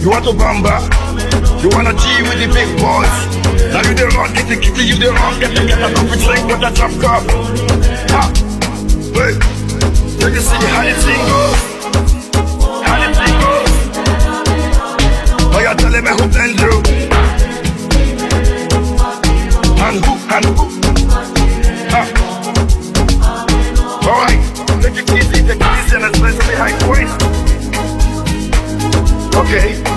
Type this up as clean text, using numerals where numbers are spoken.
You want to bamba? You wanna G with the big boys? Now you the wrong, get the kitty, you the wrong, get a coffee drink with a drop cup. Ha! Wait, you can see how the thing goes. How the thing goes. Oh, you're telling me who and you. And who, ha! Alright, take it easy and let's behind point. Okay.